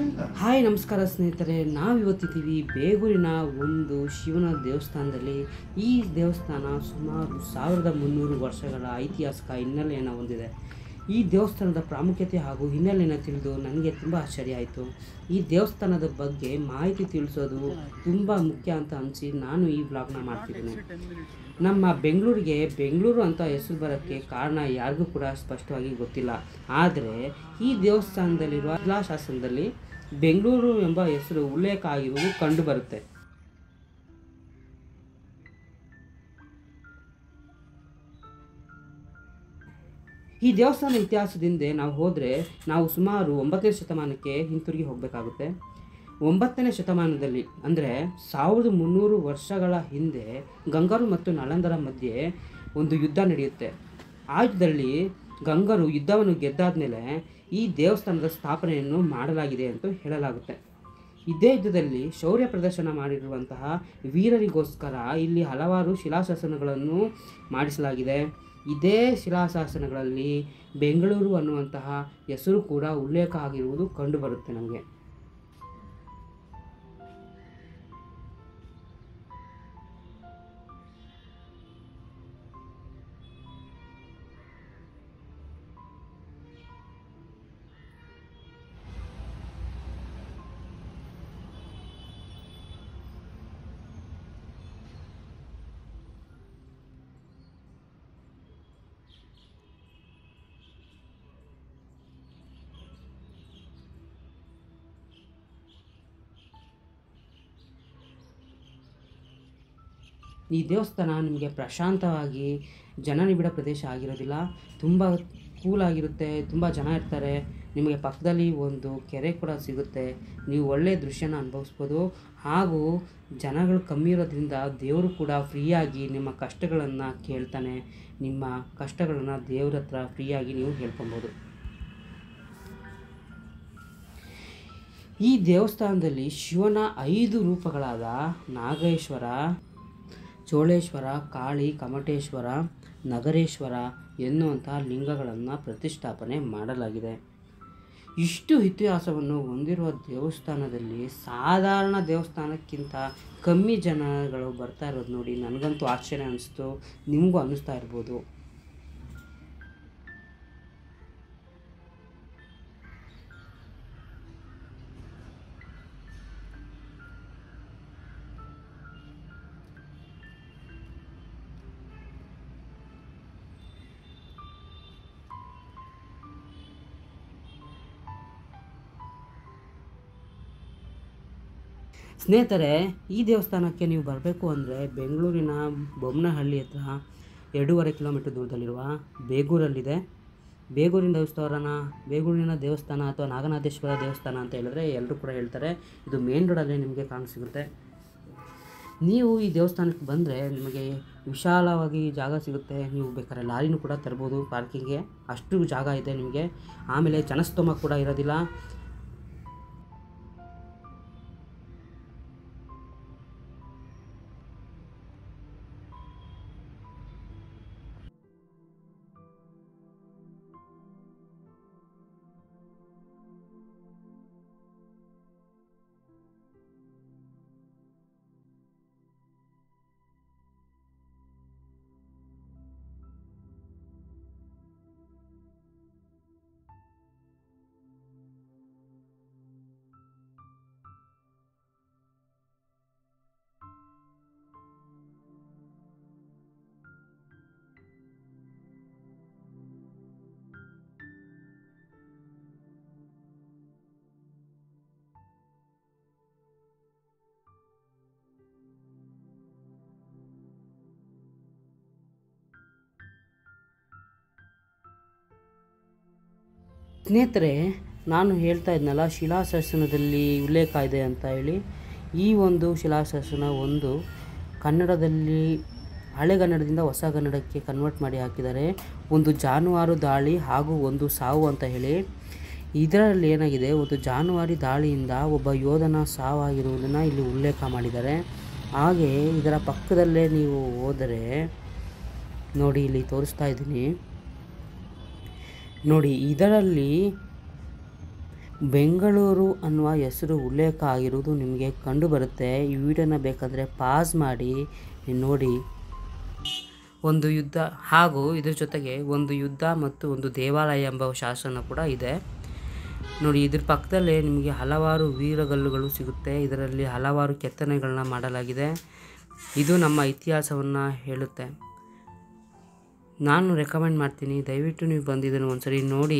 Hi ನಮಸ್ಕಾರ ಸ್ನೇಹಿತರೆ, ನಾವಿವತ್ತಿದ್ದೀವಿ ಬೇಗೂರಿನ ಒಂದು ಶಿವನ ದೇವಸ್ಥಾನದಲ್ಲಿ. ಈ ದೇವಸ್ಥಾನ ಸುಮಾರು 1300 ವರ್ಷಗಳ ಐತಿಹಾಸಿಕ ಹಿನ್ನೆಲೆಯನ್ನು ಹೊಂದಿದೆ. ಈ ದೇವಸ್ಥಾನದ ಪ್ರಾಮುಖ್ಯತೆ ಹಾಗೂ ಹಿನ್ನೆಲೆಯನ್ನು ತಿಳಿದು ನನಗೆ ತುಂಬ ಆಶ್ಚರ್ಯ ಆಯಿತು. ಈ ದೇವಸ್ಥಾನದ ಬಗ್ಗೆ ಮಾಹಿತಿ ತಿಳಿಸೋದು ತುಂಬ ಮುಖ್ಯ ಅಂತ ಅನಿಸಿ ನಾನು ಈ ವ್ಲಾಗ್ನ ಮಾಡ್ತಿದ್ದೀನಿ. ನಮ್ಮ ಬೆಂಗಳೂರು ಅಂತ ಹೆಸರು ಬರೋಕ್ಕೆ ಕಾರಣ ಯಾರಿಗೂ ಕೂಡ ಸ್ಪಷ್ಟವಾಗಿ ಗೊತ್ತಿಲ್ಲ. ಆದರೆ ಈ ದೇವಸ್ಥಾನದಲ್ಲಿರುವ ಶಿಲಾಶಾಸನದಲ್ಲಿ ಬೆಂಗಳೂರು ಎಂಬ ಹೆಸರು ಉಲ್ಲೇಖ ಆಗಿರುವುದು ಕಂಡುಬರುತ್ತೆ. ಈ ದೇವಸ್ಥಾನ ಇತಿಹಾಸದಿಂದ ನಾವು ಹೋದರೆ ನಾವು ಸುಮಾರು 9ನೇ ಶತಮಾನಕ್ಕೆ ಹಿಂತಿರುಗಿ ಹೋಗಬೇಕಾಗುತ್ತೆ. 9ನೇ ಶತಮಾನದಲ್ಲಿ ಅಂದರೆ 1300 ವರ್ಷಗಳ ಹಿಂದೆ ಗಂಗರು ಮತ್ತು ನಳಂದರ ಮಧ್ಯೆ ಒಂದು ಯುದ್ಧ ನಡೆಯುತ್ತೆ. ಆ ಯುದ್ಧದಲ್ಲಿ ಗಂಗರು ಯುದ್ಧವನ್ನು ಗೆದ್ದಾದ ಮೇಲೆ ಈ ದೇವಸ್ಥಾನದ ಸ್ಥಾಪನೆಯನ್ನು ಮಾಡಲಾಗಿದೆ ಅಂತ ಹೇಳಲಾಗುತ್ತೆ. ಇದೇ ಯುದ್ಧದಲ್ಲಿ ಶೌರ್ಯ ಪ್ರದರ್ಶನ ಮಾಡಿರುವಂತಹ ವೀರರಿಗೋಸ್ಕರ ಇಲ್ಲಿ ಹಲವಾರು ಶಿಲಾಶಾಸನಗಳನ್ನು ಮಾಡಿಸಲಾಗಿದೆ. ಇದೇ ಶಿಲಾಶಾಸನಗಳಲ್ಲಿ ಬೆಂಗಳೂರು ಅನ್ನುವಂತಹ ಹೆಸರು ಕೂಡ ಉಲ್ಲೇಖ ಆಗಿರುವುದು ಕಂಡುಬರುತ್ತೆ ನಮಗೆ. ಈ ದೇವಸ್ಥಾನ ನಿಮಗೆ ಪ್ರಶಾಂತವಾಗಿ ಜನನಿಬಿಡ ಪ್ರದೇಶ ಆಗಿರೋದಿಲ್ಲ, ತುಂಬ ಕೂಲಾಗಿರುತ್ತೆ, ತುಂಬ ಜನ ಇರ್ತಾರೆ. ನಿಮಗೆ ಪಕ್ಕದಲ್ಲಿ ಒಂದು ಕೆರೆ ಕೂಡ ಸಿಗುತ್ತೆ, ನೀವು ಒಳ್ಳೆಯ ದೃಶ್ಯನ ಅನುಭವಿಸ್ಬೋದು. ಹಾಗೂ ಜನಗಳು ಕಮ್ಮಿ ಇರೋದ್ರಿಂದ ದೇವರು ಕೂಡ ಫ್ರೀಯಾಗಿ ನಿಮ್ಮ ಕಷ್ಟಗಳನ್ನು ಕೇಳ್ತಾನೆ. ನಿಮ್ಮ ಕಷ್ಟಗಳನ್ನು ದೇವ್ರ ಹತ್ರ ಫ್ರೀಯಾಗಿ ನೀವು ಹೇಳ್ಕೊಬೋದು. ಈ ದೇವಸ್ಥಾನದಲ್ಲಿ ಶಿವನ 5 ರೂಪಗಳಾದ ನಾಗೇಶ್ವರ, ಚೋಳೇಶ್ವರ, ಕಾಳಿ, ಕಮಟೇಶ್ವರ, ನಗರೇಶ್ವರ ಎನ್ನುವಂಥ ಲಿಂಗಗಳನ್ನು ಪ್ರತಿಷ್ಠಾಪನೆ ಮಾಡಲಾಗಿದೆ. ಇಷ್ಟು ಇತಿಹಾಸವನ್ನು ಹೊಂದಿರುವ ದೇವಸ್ಥಾನದಲ್ಲಿ ಸಾಧಾರಣ ದೇವಸ್ಥಾನಕ್ಕಿಂತ ಕಮ್ಮಿ ಜನಗಳು ಬರ್ತಾ ಇರೋದು ನೋಡಿ ನನಗಂತೂ ಆಶ್ಚರ್ಯ ಅನಿಸ್ತು, ನಿಮಗೂ ಅನ್ನಿಸ್ತಾ ಇರ್ಬೋದು. ಸ್ನೇಹಿತರೆ, ಈ ದೇವಸ್ಥಾನಕ್ಕೆ ನೀವು ಬರಬೇಕು ಅಂದರೆ ಬೆಂಗಳೂರಿನ ಬೊಮ್ಮನಹಳ್ಳಿ ಹತ್ರ 2.5 ಕಿಲೋಮೀಟರ್ ದೂರದಲ್ಲಿರುವ ಬೇಗೂರಲ್ಲಿದೆ. ಬೇಗೂರಿನ ದೇವಸ್ಥಾನ ಅಥವಾ ನಾಗನಾಥೇಶ್ವರ ದೇವಸ್ಥಾನ ಅಂತ ಹೇಳಿದ್ರೆ ಎಲ್ಲರೂ ಕೂಡ ಹೇಳ್ತಾರೆ. ಇದು ಮೇನ್ ರೋಡಲ್ಲೇ ನಿಮಗೆ ಕಾಣಸಿಗುತ್ತೆ. ನೀವು ಈ ದೇವಸ್ಥಾನಕ್ಕೆ ಬಂದರೆ ನಿಮಗೆ ವಿಶಾಲವಾಗಿ ಜಾಗ ಸಿಗುತ್ತೆ. ನೀವು ಬೇಕಾದ್ರೆ ಲಾರಿನೂ ಕೂಡ ತರ್ಬೋದು ಪಾರ್ಕಿಂಗ್ಗೆ, ಅಷ್ಟು ಜಾಗ ಇದೆ ನಿಮಗೆ. ಆಮೇಲೆ ಜನಸ್ತೋಮ ಕೂಡ ಇರೋದಿಲ್ಲ. ಸ್ನೇಹಿತರೆ, ನಾನು ಹೇಳ್ತಾ ಇದ್ನಲ್ಲ ಶಿಲಾಶಾಸನದಲ್ಲಿ ಉಲ್ಲೇಖ ಇದೆ ಅಂತ ಹೇಳಿ. ಈ ಒಂದು ಶಿಲಾಶಾಸನ ಒಂದು ಕನ್ನಡದಲ್ಲಿ ಹಳೆಗನ್ನಡದಿಂದ ಹೊಸಗನ್ನಡಕ್ಕೆ ಕನ್ವರ್ಟ್ ಮಾಡಿ ಹಾಕಿದ್ದಾರೆ. ಒಂದು ಜಾನುವಾರು ದಾಳಿ ಹಾಗೂ ಒಂದು ಸಾವು ಅಂತ ಹೇಳಿ. ಇದರಲ್ಲಿ ಏನಾಗಿದೆ, ಒಂದು ಜಾನುವಾರು ದಾಳಿಯಿಂದ ಒಬ್ಬ ಯೋಧನ ಸಾವಾಗಿರುವುದನ್ನು ಇಲ್ಲಿ ಉಲ್ಲೇಖ ಮಾಡಿದ್ದಾರೆ. ಹಾಗೆ ಇದರ ಪಕ್ಕದಲ್ಲೇ ನೀವು ಹೋದರೆ ನೋಡಿ, ಇಲ್ಲಿ ತೋರಿಸ್ತಾ ಇದ್ದೀನಿ ನೋಡಿ. ಇದರಲ್ಲಿ ಬೆಂಗಳೂರು ಅನ್ನುವ ಹೆಸರು ಉಲ್ಲೇಖ ಆಗಿರುವುದು ನಿಮಗೆ ಕಂಡು ಬರುತ್ತೆ. ಈ ವಿಡಿಯೋನ ಬೇಕಂದರೆ ಪಾಸ್ ಮಾಡಿ ನೋಡಿ. ಒಂದು ಯುದ್ಧ ಹಾಗೂ ಇದ್ರ ಜೊತೆಗೆ ಒಂದು ಯುದ್ಧ ಮತ್ತು ಒಂದು ದೇವಾಲಯ ಎಂಬ ಶಾಸನ ಕೂಡ ಇದೆ ನೋಡಿ. ಇದ್ರ ಪಕ್ಕದಲ್ಲೇ ನಿಮಗೆ ಹಲವಾರು ವೀರಗಲ್ಲುಗಳು ಸಿಗುತ್ತೆ. ಇದರಲ್ಲಿ ಹಲವಾರು ಕೆತ್ತನೆಗಳನ್ನ ಮಾಡಲಾಗಿದೆ. ಇದು ನಮ್ಮ ಇತಿಹಾಸವನ್ನು ಹೇಳುತ್ತೆ. ನಾನು ರೆಕಮೆಂಡ್ ಮಾಡ್ತೀನಿ, ದಯವಿಟ್ಟು ನೀವು ಬಂದಿದ್ದನ್ನು ಒಂದ್ಸರಿ ನೋಡಿ.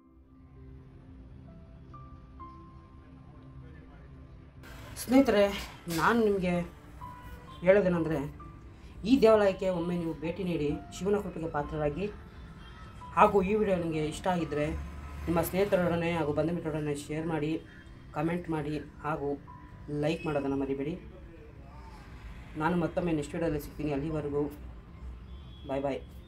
ಸ್ನೇಹಿತರೆ, ನಾನು ನಿಮಗೆ ಹೇಳೋದೇನೆಂದರೆ, ಈ ದೇವಾಲಯಕ್ಕೆ ಒಮ್ಮೆ ನೀವು ಭೇಟಿ ನೀಡಿ ಶಿವನ ಕೃಪೆಗೆ ಪಾತ್ರರಾಗಿ. ಹಾಗೂ ಈ ವಿಡಿಯೋ ನಿಮಗೆ ಇಷ್ಟ ಆಗಿದ್ದರೆ ನಿಮ್ಮ ಸ್ನೇಹಿತರೊಡನೆ ಹಾಗೂ ಬಂಧುಮಿತ್ರರೊಡನೆ ಶೇರ್ ಮಾಡಿ, ಕಮೆಂಟ್ ಮಾಡಿ ಹಾಗೂ ಲೈಕ್ ಮಾಡೋದನ್ನು ಮರಿಬೇಡಿ. ನಾನು ಮತ್ತೊಮ್ಮೆ ನೆಕ್ಸ್ಟ್ ವಿಡಿಯೋದಲ್ಲಿ ಸಿಗ್ತೀನಿ. ಅಲ್ಲಿವರೆಗೂ ಬಾಯ್ ಬಾಯ್.